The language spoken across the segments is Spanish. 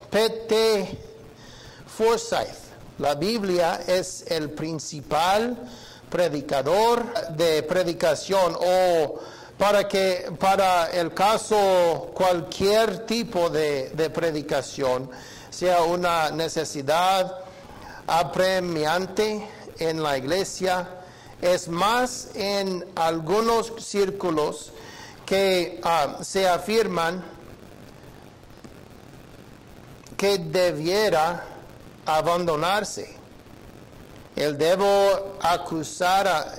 P.T. Forsyth. La Biblia es el principal predicador de predicación, o para el caso cualquier tipo de predicación, sea una necesidad apremiante en la iglesia. Es más, en algunos círculos que se afirman que debiera abandonarse. El debo acusar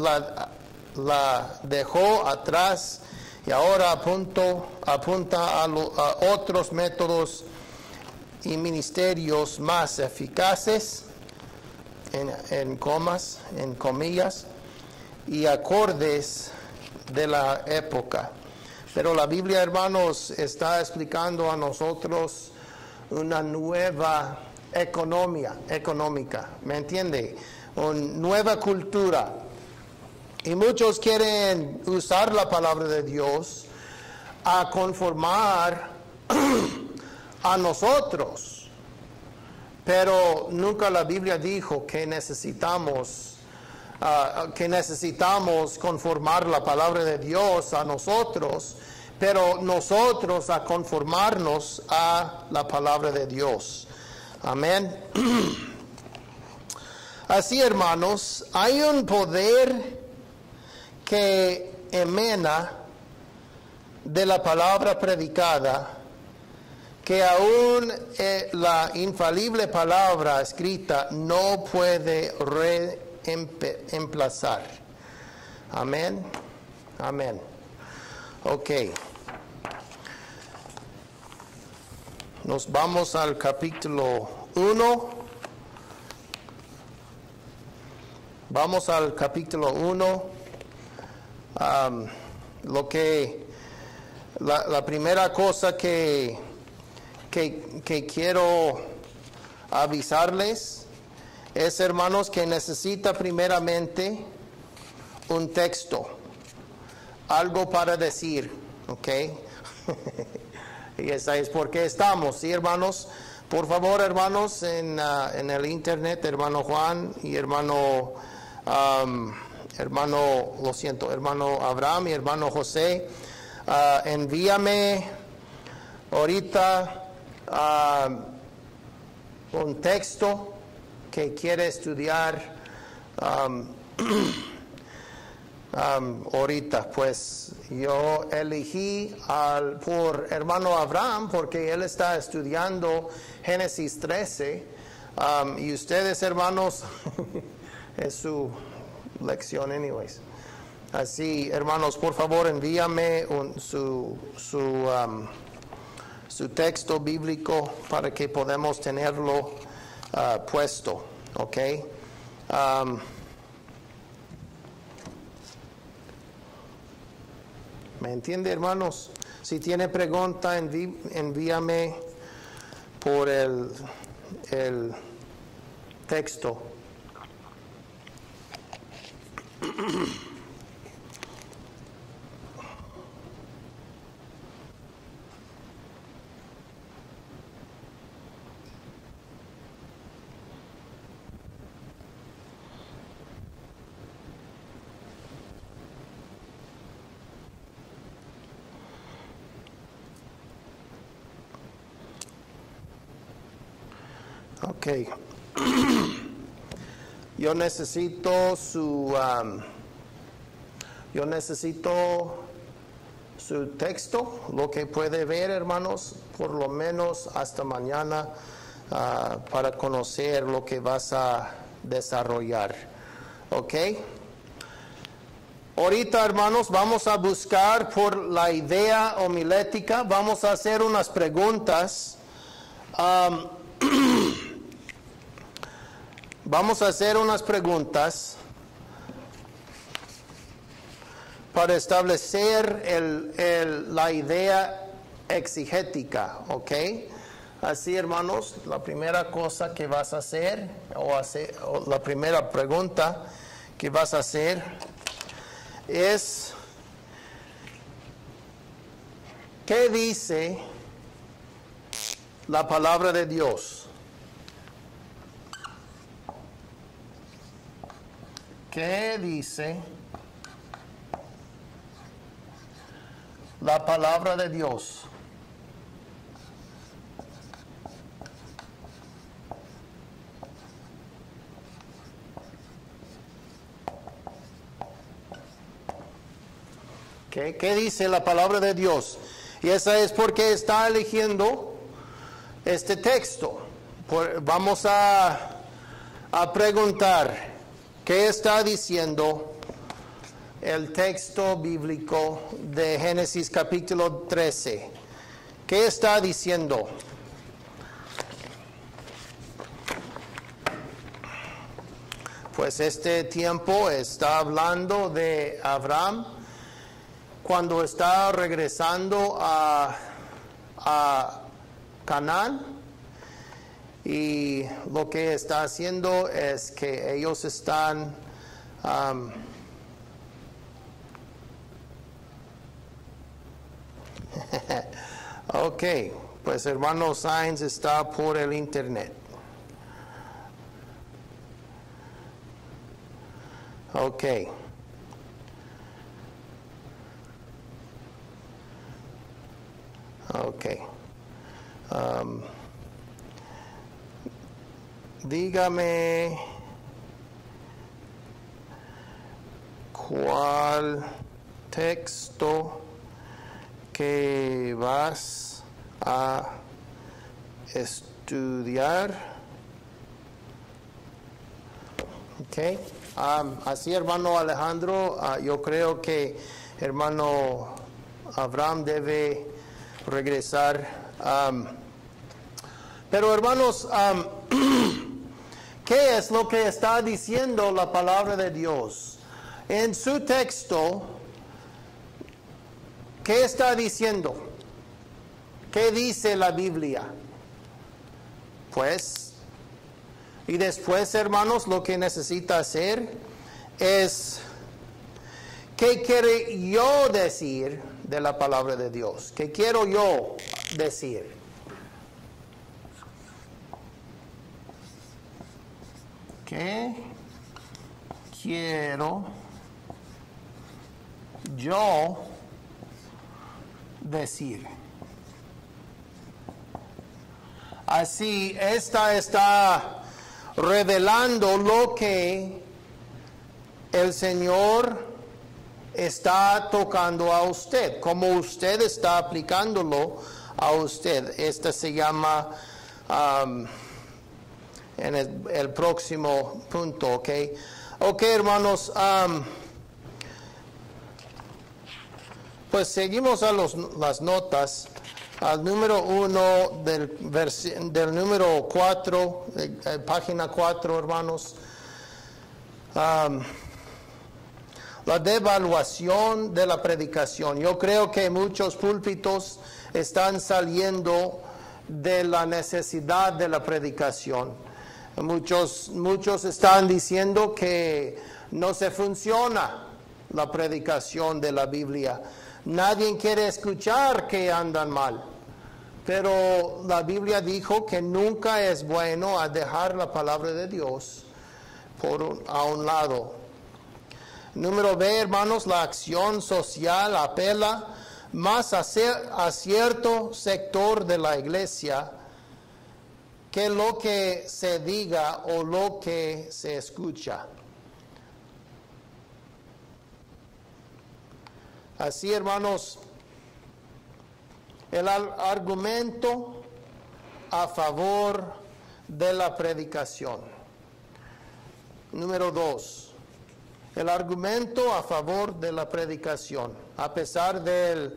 la dejó atrás y ahora apunta a otros métodos y ministerios más eficaces, en comillas, y acordes de la época. Pero la Biblia, hermanos, está explicando a nosotros una nueva económica, ¿me entiende? Una nueva cultura. Y muchos quieren usar la palabra de Dios a conformar a nosotros. Pero nunca la Biblia dijo que necesitamos conformar la palabra de Dios a nosotros, pero nosotros a conformarnos a la palabra de Dios. Amén. Así, hermanos, hay un poder que emana de la palabra predicada, que aún la infalible palabra escrita no puede reemplazar. Amén. Amén. Ok. Nos vamos al capítulo 1. Vamos al capítulo 1. La primera cosa que quiero avisarles es, hermanos, que necesita primeramente un texto, algo para decir, ¿ok? Y esa es por qué estamos, ¿sí, hermanos? Por favor, hermanos, en el internet, hermano Juan y hermano Abraham y hermano José, envíame ahorita un texto que quiere estudiar ahorita. Pues yo elegí por hermano Abraham porque él está estudiando Génesis 13, y ustedes, hermanos, es su lección anyways. Así, hermanos, por favor, envíame su texto bíblico para que podamos tenerlo puesto, ¿ok? ¿Me entiende, hermanos? Si tiene pregunta, envíame por el texto. Ok. Yo necesito su texto, lo que puede ver, hermanos, por lo menos hasta mañana, para conocer lo que vas a desarrollar. Ok. Ahorita, hermanos, vamos a buscar por la idea homilética, vamos a hacer unas preguntas. Vamos a hacer unas preguntas para establecer la idea exegética, ¿ok? Así, hermanos, la primera cosa que vas a hacer, o la primera pregunta que vas a hacer es, ¿qué dice la palabra de Dios. ¿Qué dice la palabra de Dios? ¿Qué dice la palabra de Dios? Y esa es porque está eligiendo este texto. Vamos a preguntar, ¿qué está diciendo el texto bíblico de Génesis capítulo 13? ¿Qué está diciendo? Pues este tiempo está hablando de Abraham cuando está regresando a Canaán, y lo que está haciendo es que ellos están ok, pues hermano Sainz está por el internet. Ok. Ok. Dígame cuál texto que vas a estudiar. Ok. Así, hermano Alejandro, yo creo que hermano Abraham debe regresar. Pero hermanos, ¿qué es lo que está diciendo la palabra de Dios? En su texto, ¿qué está diciendo? ¿Qué dice la Biblia? Pues, y después, hermanos, lo que necesita hacer es, ¿qué quiere yo decir de la palabra de Dios? ¿Qué quiero yo decir? ¿Qué quiero yo decir? Así, esta está revelando lo que el Señor está tocando a usted, como usted está aplicándolo a usted. Esta se llama en el próximo punto, ¿ok? Ok, hermanos, pues seguimos a las notas, al número 1 del número 4, página 4, hermanos. La devaluación de la predicación. Yo creo que muchos púlpitos están saliendo de la necesidad de la predicación. Muchos están diciendo que no se funciona la predicación de la Biblia. Nadie quiere escuchar que andan mal. Pero la Biblia dijo que nunca es bueno a dejar la palabra de Dios a un lado. Número B, hermanos, la acción social apela más a cierto sector de la iglesia que lo que se diga o lo que se escucha. Así, hermanos, el argumento a favor de la predicación. Número 2. El argumento a favor de la predicación. A pesar del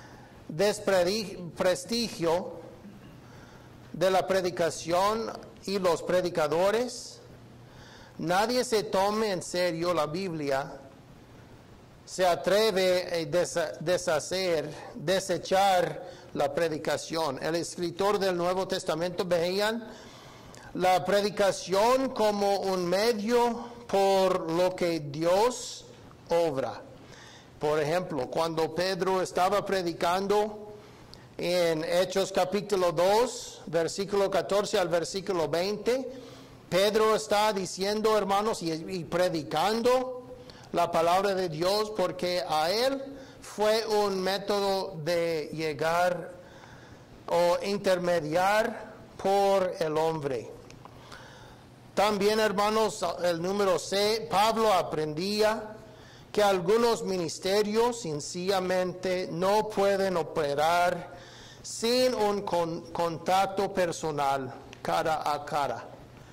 desprestigio de la predicación y los predicadores, nadie se tome en serio la Biblia, se atreve a desechar la predicación. El escritor del Nuevo Testamento veían la predicación como un medio por lo que Dios obra. Por ejemplo, cuando Pedro estaba predicando En Hechos capítulo 2, versículo 14 al versículo 20, Pedro está diciendo, hermanos, y predicando la palabra de Dios, porque a él fue un método de llegar o intermediar por el hombre. También, hermanos, el número C, Pablo aprendía que algunos ministerios sencillamente no pueden operar sin un contacto personal, cara a cara.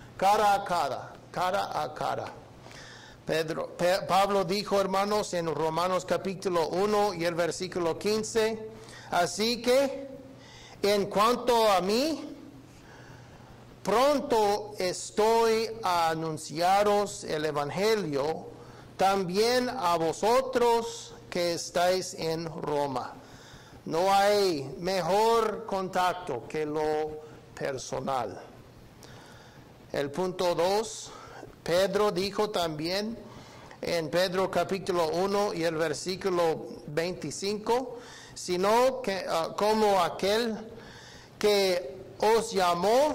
Pablo dijo, hermanos, en Romanos capítulo 1 y el versículo 15, así que en cuanto a mí, pronto estoy a anunciaros el Evangelio también a vosotros que estáis en Roma. No hay mejor contacto que lo personal. El punto 2, Pedro dijo también en Pedro capítulo 1 y el versículo 25, sino que como aquel que os llamó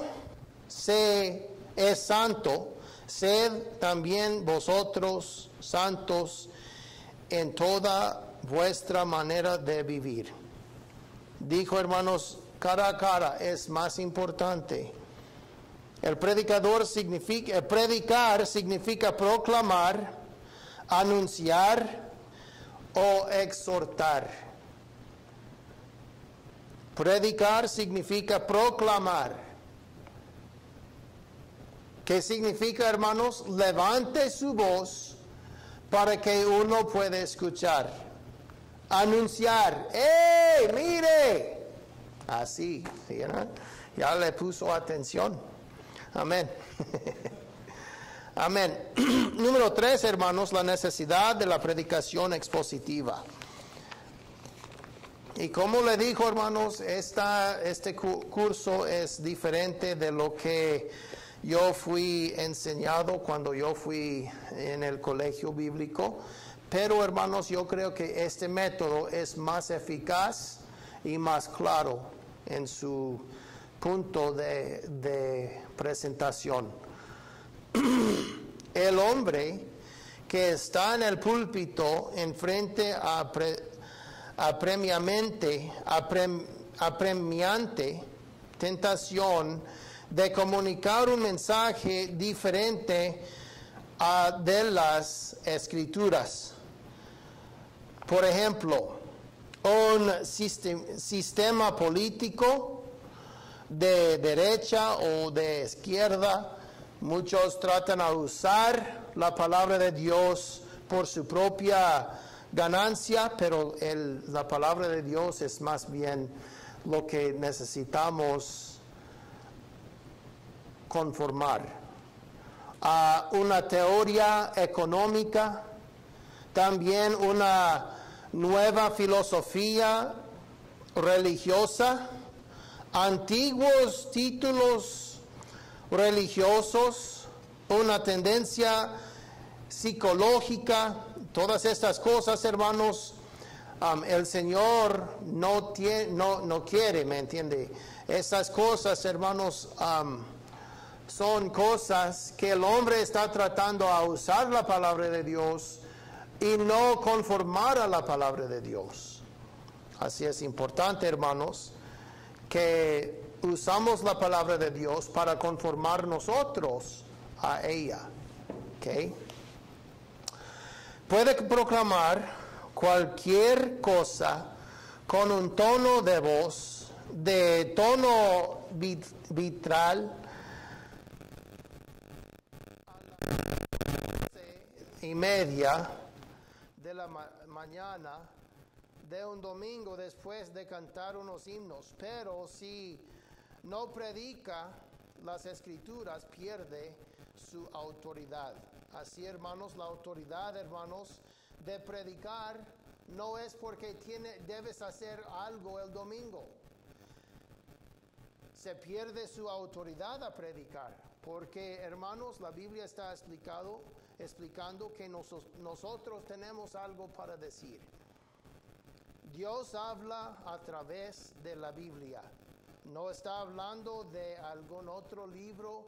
es santo, sed también vosotros santos en toda vuestra manera de vivir. Dijo, hermanos, cara a cara es más importante. Predicar significa proclamar, anunciar o exhortar. Predicar significa proclamar. ¿Qué significa, hermanos? Levante su voz para que uno pueda escuchar. Anunciar. ¡Ey, mire! Así, ¿sí, no? Ya le puso atención. Amén. Amén. Número 3, hermanos, la necesidad de la predicación expositiva. Y como le dijo, hermanos, este curso es diferente de lo que yo fui enseñado cuando yo fui en el colegio bíblico. Pero, hermanos, yo creo que este método es más eficaz y más claro en su punto de presentación. El hombre que está en el púlpito enfrente apremiante tentación de comunicar un mensaje diferente de las Escrituras. Por ejemplo, un sistema político de derecha o de izquierda, muchos tratan de usar la palabra de Dios por su propia ganancia, pero la palabra de Dios es más bien lo que necesitamos conformar. A una teoría económica, también una nueva filosofía religiosa, antiguos títulos religiosos, una tendencia psicológica, todas estas cosas, hermanos, el Señor no quiere, ¿me entiende? Esas cosas, hermanos, son cosas que el hombre está tratando a usar la palabra de Dios y no conformar a la palabra de Dios. Así es importante, hermanos, que usamos la palabra de Dios para conformar nosotros a ella. ¿Okay? Puede proclamar cualquier cosa con un tono de voz, de tono vitral, a las 11:30 de la mañana de un domingo después de cantar unos himnos, pero si no predica las Escrituras, pierde su autoridad. Así, hermanos, la autoridad, hermanos, de predicar no es porque debes hacer algo el domingo. Se pierde su autoridad a predicar, porque, hermanos, la Biblia está explicando que nosotros tenemos algo para decir. Dios habla a través de la Biblia. No está hablando de algún otro libro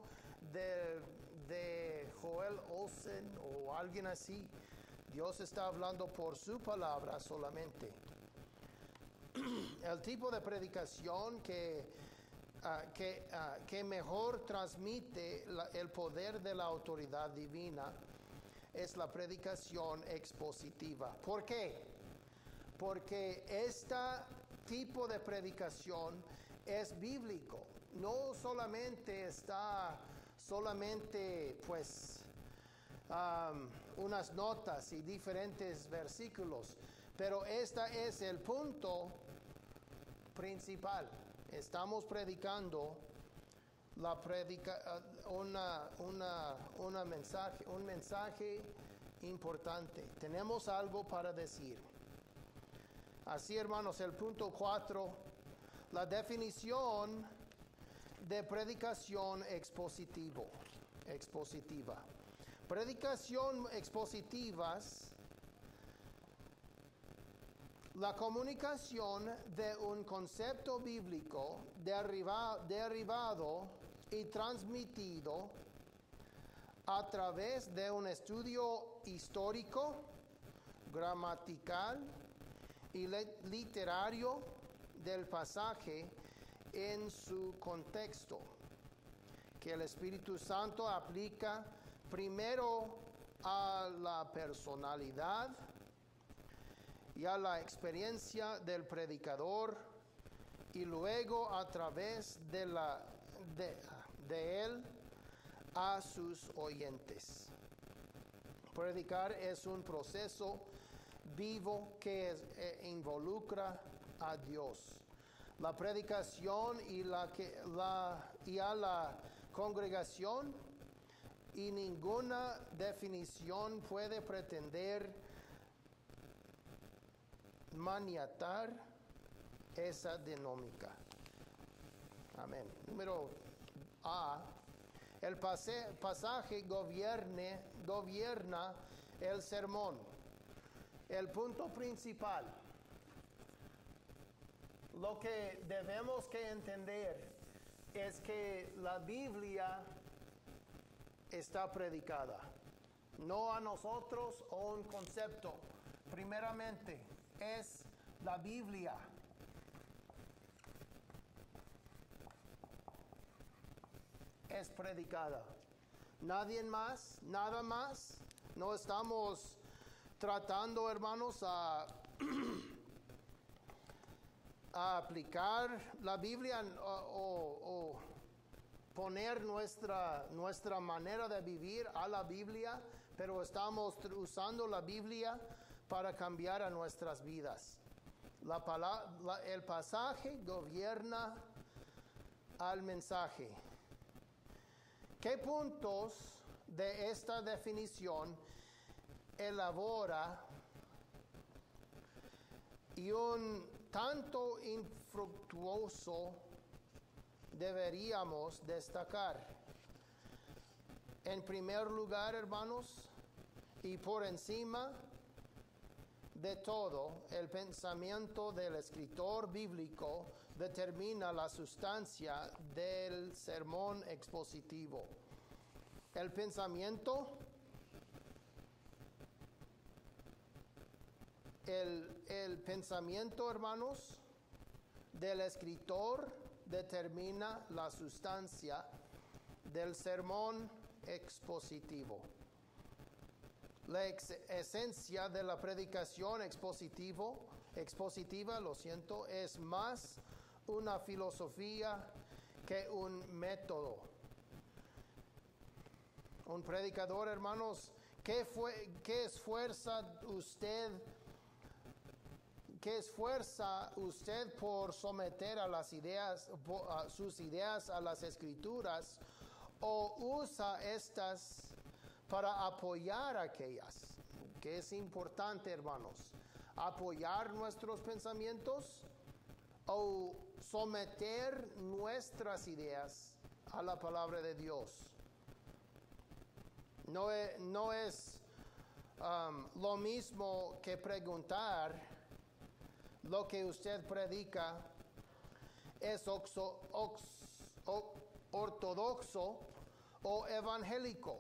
de Joel Olsen o alguien así. Dios está hablando por su palabra solamente. El tipo de predicación que mejor transmite el poder de la autoridad divina es la predicación expositiva. ¿Por qué? Porque este tipo de predicación es bíblico. No solamente está pues unas notas y diferentes versículos, pero este es el punto principal. Estamos predicando un mensaje importante. Tenemos algo para decir. Así, hermanos, el punto 4, la definición de predicación expositiva. Predicación expositivas, la comunicación de un concepto bíblico derivado y transmitido a través de un estudio histórico, gramatical y literario del pasaje en su contexto, que el Espíritu Santo aplica primero a la personalidad y a la experiencia del predicador y luego a través de él a sus oyentes. Predicar es un proceso vivo que involucra a Dios. La predicación y a la congregación, y ninguna definición puede pretender maniatar esa dinámica. Amén. Número A. El pasaje gobierna el sermón. El punto principal. Lo que debemos que entender es que la Biblia está predicada. No a nosotros o un concepto. Primeramente, es la Biblia. Es predicada. Nadie más, nada más. No estamos tratando, hermanos, a aplicar la Biblia o poner nuestra manera de vivir a la Biblia, pero estamos usando la Biblia para cambiar a nuestras vidas. El pasaje gobierna al mensaje. ¿Qué puntos de esta definición elabora y un tanto infructuoso deberíamos destacar? En primer lugar, hermanos, y por encima de todo, el pensamiento del escritor bíblico determina la sustancia del sermón expositivo. El pensamiento, hermanos, del escritor determina la sustancia del sermón expositivo. La esencia de la predicación expositiva, es más una filosofía que un método. Un predicador, hermanos, ¿qué esfuerza usted por someter a sus ideas a las Escrituras, o usa estas para apoyar aquellas? Que es importante, hermanos, apoyar nuestros pensamientos o someter nuestras ideas a la palabra de Dios. No es lo mismo que preguntar: lo que usted predica es ortodoxo o evangélico.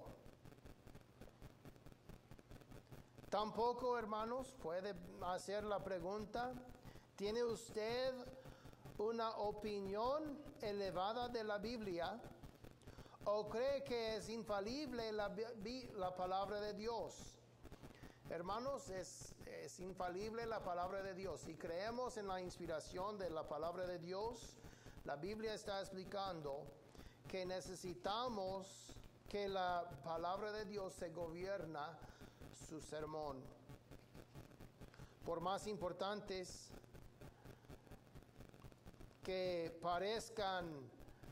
Tampoco, hermanos, puede hacer la pregunta, ¿tiene usted una opinión elevada de la Biblia o cree que es infalible la palabra de Dios? Hermanos, es infalible la palabra de Dios. Si creemos en la inspiración de la palabra de Dios, la Biblia está explicando que necesitamos que la palabra de Dios se gobierna su sermón. Por más importantes que parezcan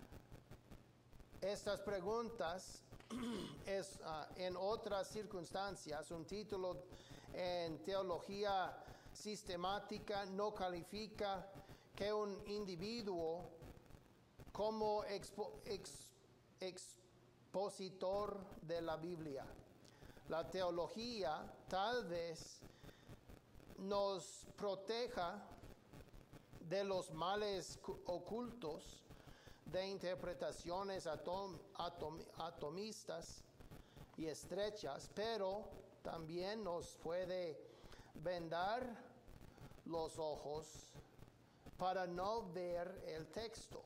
estas preguntas, es en otras circunstancias, un título en teología sistemática no califica que un individuo como expositor de la Biblia. La teología tal vez nos proteja de los males ocultos de interpretaciones atomistas y estrechas, pero también nos puede vendar los ojos para no ver el texto.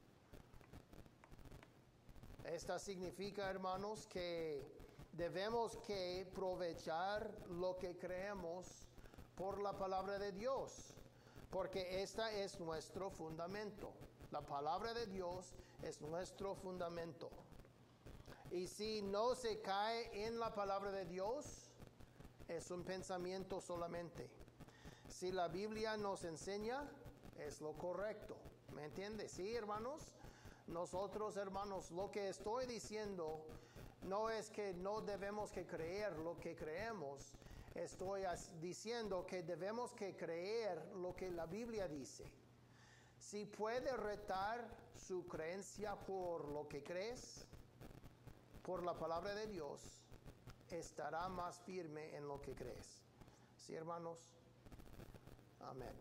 Esto significa, hermanos, que debemos que aprovechar lo que creemos por la palabra de Dios, porque esta es nuestro fundamento. La palabra de Dios es nuestro fundamento. Y si no se cae en la palabra de Dios, es un pensamiento solamente. Si la Biblia nos enseña, es lo correcto. ¿Me entiende? Sí, hermanos. Nosotros, hermanos, lo que estoy diciendo no es que no debemos que creer lo que creemos. Estoy diciendo que debemos que creer lo que la Biblia dice. Si puede retar su creencia por lo que crees, por la palabra de Dios, estará más firme en lo que crees. ¿Sí, hermanos? Amén.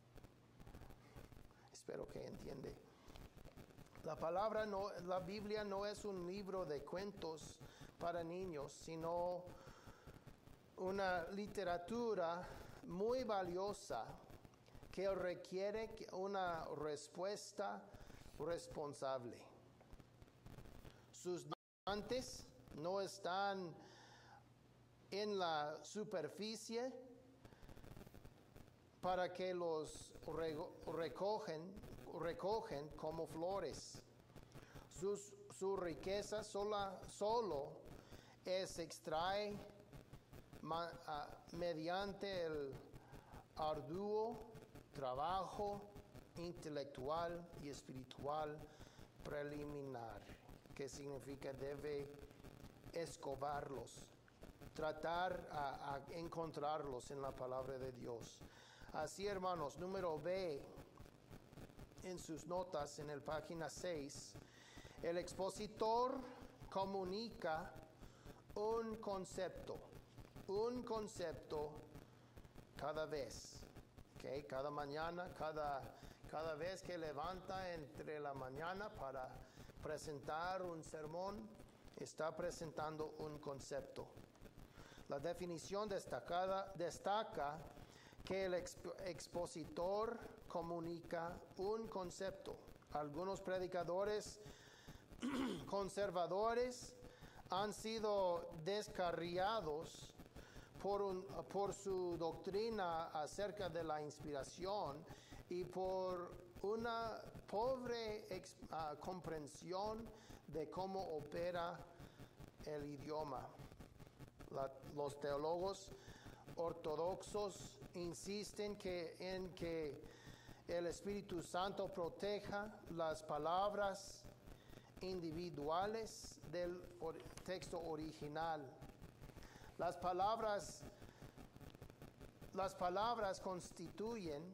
Espero que entiende. La Biblia no es un libro de cuentos para niños, sino una literatura muy valiosa que requiere una respuesta responsable. Sus donantes no están en la superficie para que los recogen como flores. Su riqueza solo se extrae mediante el arduo trabajo intelectual y espiritual preliminar, que significa debe escobarlos, tratar a encontrarlos en la palabra de Dios. Así, hermanos, número B en sus notas en el página 6, el expositor comunica un concepto cada vez. Okay, cada mañana, cada vez que levanta entre la mañana para presentar un sermón, está presentando un concepto. La definición destaca que el expositor comunica un concepto. Algunos predicadores conservadores han sido descarriados por su doctrina acerca de la inspiración y por una pobre comprensión de cómo opera el idioma. Los teólogos ortodoxos insisten en que el Espíritu Santo proteja las palabras individuales del texto original. Las palabras constituyen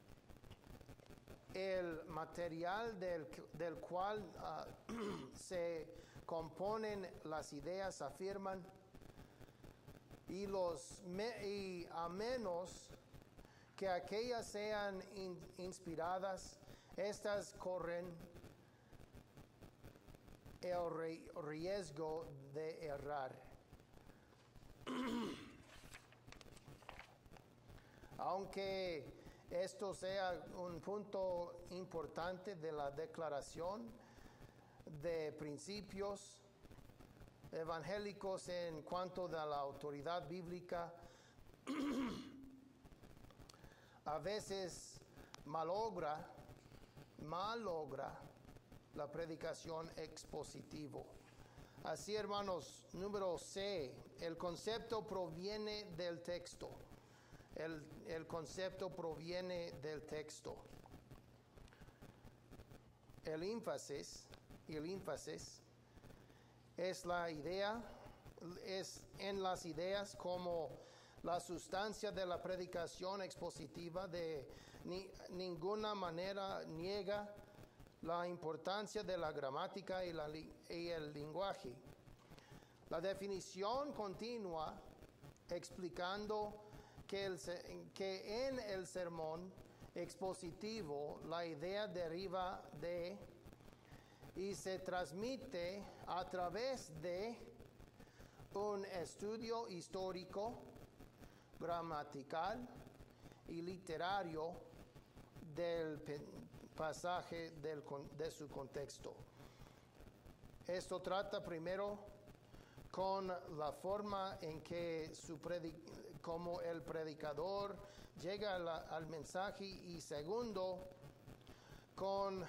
el material del cual se componen las ideas, afirman, y a menos que aquellas sean inspiradas, estas corren el riesgo de errar. Aunque esto sea un punto importante de la declaración de principios evangélicos en cuanto a la autoridad bíblica, a veces malogra la predicación expositivo. Así, hermanos, número C, el concepto proviene del texto. El concepto proviene del texto. El énfasis es la idea, es en las ideas como la sustancia de la predicación expositiva. De ninguna manera niega la importancia de la gramática y el lenguaje. La definición continúa explicando que en el sermón expositivo la idea deriva de y se transmite a través de un estudio histórico, gramatical y literario del pasaje de su contexto. Esto trata primero con la forma en que como el predicador llega al mensaje, y segundo con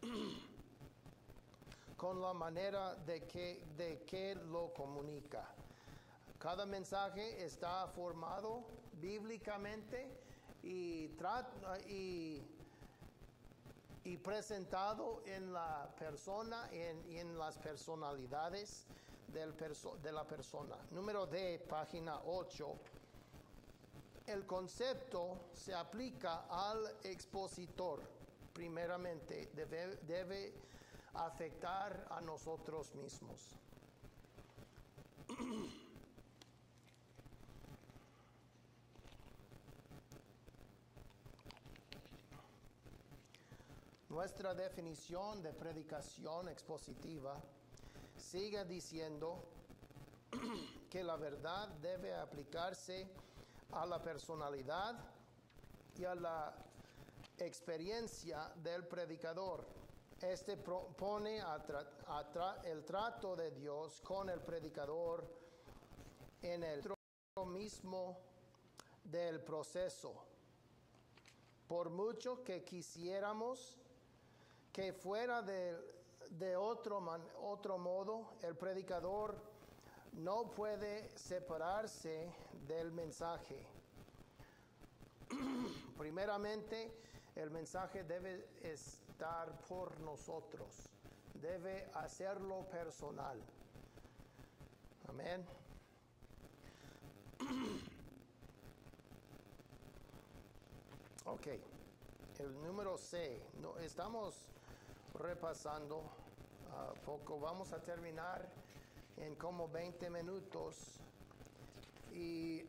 la manera de que lo comunica. Cada mensaje está formado bíblicamente y presentado en la persona, en las personalidades de la persona. Número D, página 8. El concepto se aplica al expositor. Primeramente, debe afectar a nosotros mismos. Nuestra definición de predicación expositiva sigue diciendo que la verdad debe aplicarse a la personalidad y a la experiencia del predicador. Este pone el trato de Dios con el predicador en el centro mismo del proceso. Por mucho que quisiéramos que fuera de otro modo, el predicador no puede separarse del mensaje. Primeramente, el mensaje debe estar por nosotros, debe hacerlo personal. Amén. Ok, el número C, estamos repasando poco, vamos a terminar en como 20 minutos y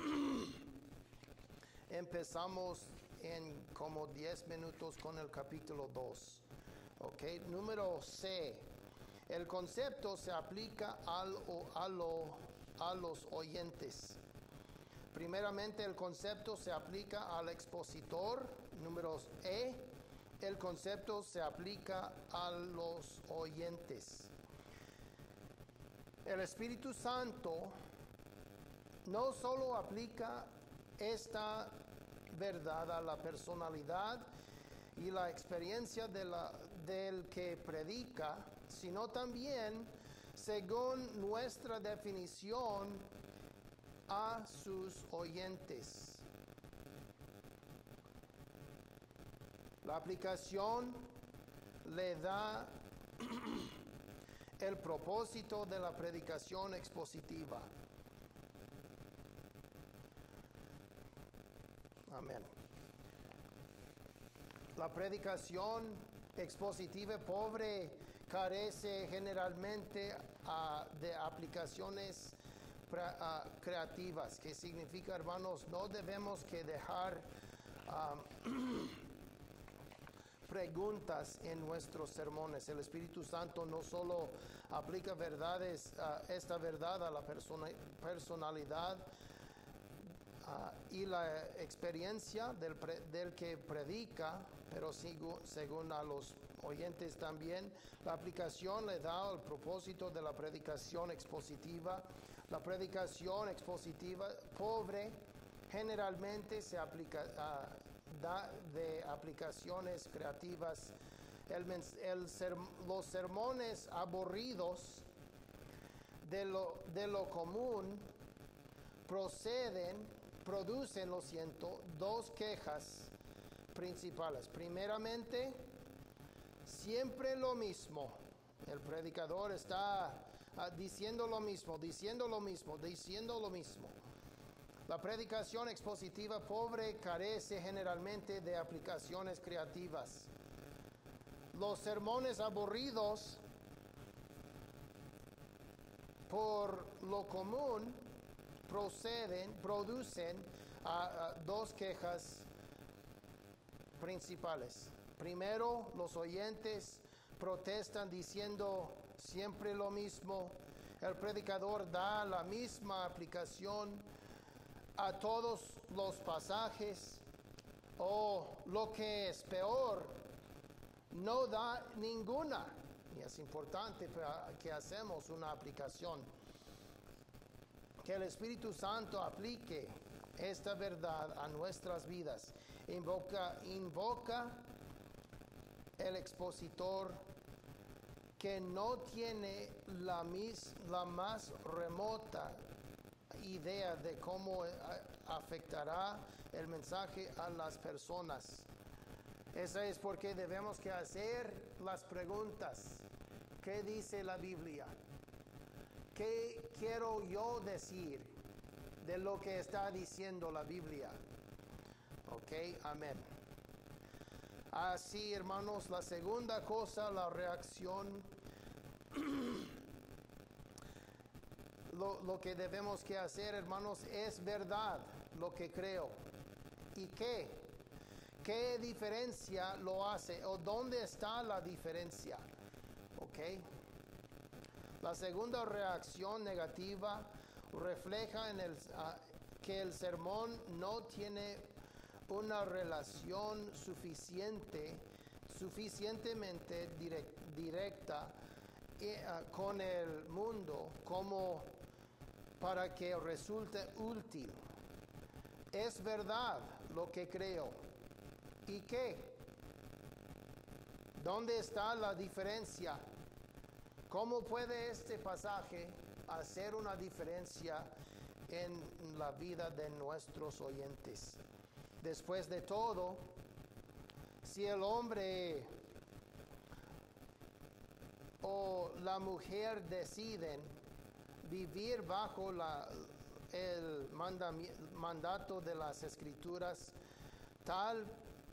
empezamos en como 10 minutos con el capítulo 2. Ok, número C, el concepto se aplica a los oyentes. Primeramente, el concepto se aplica al expositor. Número E, el concepto se aplica a los oyentes. El Espíritu Santo no solo aplica esta verdad a la personalidad y la experiencia del que predica, sino también, según nuestra definición, a sus oyentes. La aplicación le da el propósito de la predicación expositiva. Amén. La predicación expositiva pobre carece generalmente de aplicaciones creativas, que significa, hermanos, no debemos que dejar preguntas en nuestros sermones. El Espíritu Santo no solo aplica verdades, esta verdad a la personalidad y la experiencia del que predica, pero según a los oyentes también. La aplicación le da el propósito de la predicación expositiva. La predicación expositiva pobre generalmente se aplica, da de aplicaciones creativas. Los sermones aburridos de lo común producen, dos quejas principales. Primeramente, siempre lo mismo. El predicador está diciendo lo mismo. La predicación expositiva pobre carece generalmente de aplicaciones creativas. Los sermones aburridos por lo común producen dos quejas principales. Primero, los oyentes protestan diciendo siempre lo mismo. El predicador da la misma aplicación a todos los pasajes, o lo que es peor, no da ninguna. Y es importante que hacemos una aplicación, que el Espíritu Santo aplique esta verdad a nuestras vidas. Invoca el expositor que no tiene la más remota idea de cómo afectará el mensaje a las personas. Esa es porque debemos que hacer las preguntas. ¿Qué dice la Biblia? ¿Qué quiero yo decir de lo que está diciendo la Biblia? Ok, amén. Así, hermanos, la segunda cosa, la reacción. Lo que debemos que hacer, hermanos, es verdad lo que creo. ¿Y qué? ¿Qué diferencia lo hace? ¿O dónde está la diferencia? ¿Ok? La segunda reacción negativa refleja que el sermón no tiene una relación suficientemente directa con el mundo como para que resulte útil. Es verdad lo que creo. ¿Y qué? ¿Dónde está la diferencia? ¿Cómo puede este pasaje hacer una diferencia en la vida de nuestros oyentes? Después de todo, si el hombre o la mujer deciden vivir bajo el mandato de las Escrituras, tal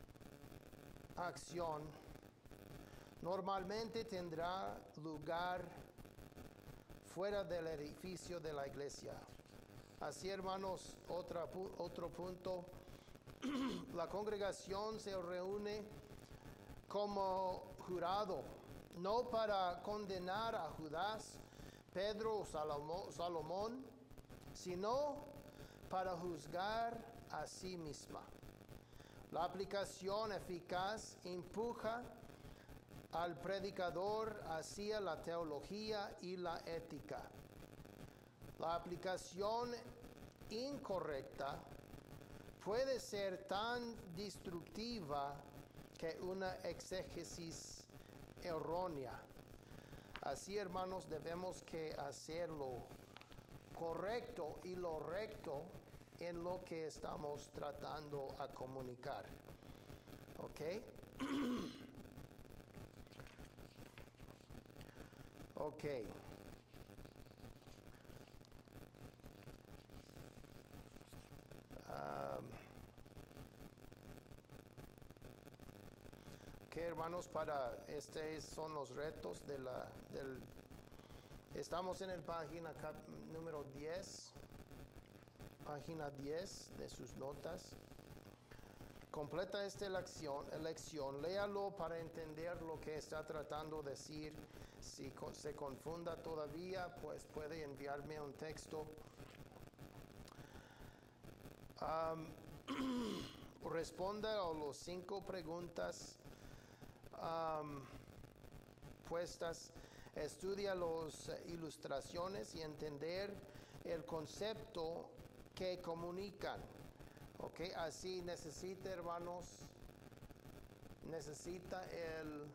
acción normalmente tendrá lugar fuera del edificio de la iglesia. Así, hermanos, otro punto. La congregación se reúne como jurado, no para condenar a Judas, Pedro o Salomón, sino para juzgar a sí misma. La aplicación eficaz empuja al predicador hacia la teología y la ética. La aplicación incorrecta puede ser tan destructiva que una exégesis errónea. Así, hermanos, debemos que hacer lo correcto y lo recto en lo que estamos tratando a comunicar. ¿Ok? Ok. Hermanos, son los retos estamos en el página número 10, página 10 de sus notas. Completa esta lección, léalo para entender lo que está tratando de decir. Si se confunda todavía, pues puede enviarme un texto. Responda a las 5 preguntas puestas. Estudia las ilustraciones y entender el concepto que comunican. Ok, así necesita, hermanos, necesita el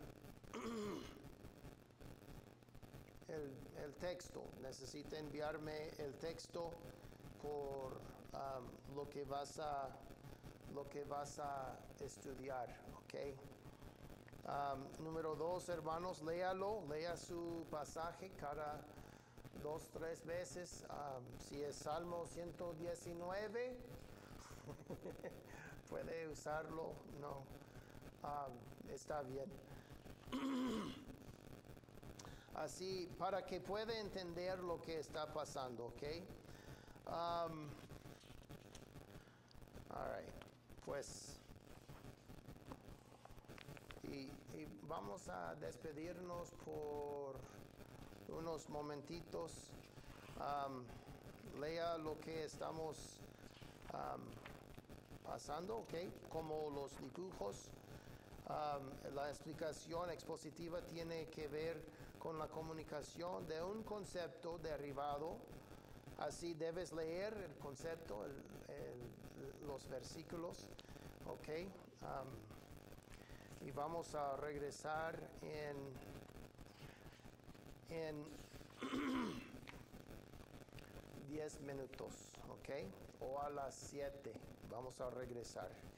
texto. Necesita enviarme el texto por lo que vas a estudiar. Ok. Número 2, hermanos, lea su pasaje cada 2-3 veces. Si es Salmo 119, puede usarlo. No, está bien. Así, para que pueda entender lo que está pasando, ¿ok? All right, pues... Y vamos a despedirnos por unos momentitos. Lea lo que estamos pasando, ¿ok? Como los dibujos. La explicación expositiva tiene que ver con la comunicación de un concepto derivado. Así debes leer el concepto, los versículos, ¿ok? Y vamos a regresar en 10 minutos, ¿ok? O a las 7. Vamos a regresar.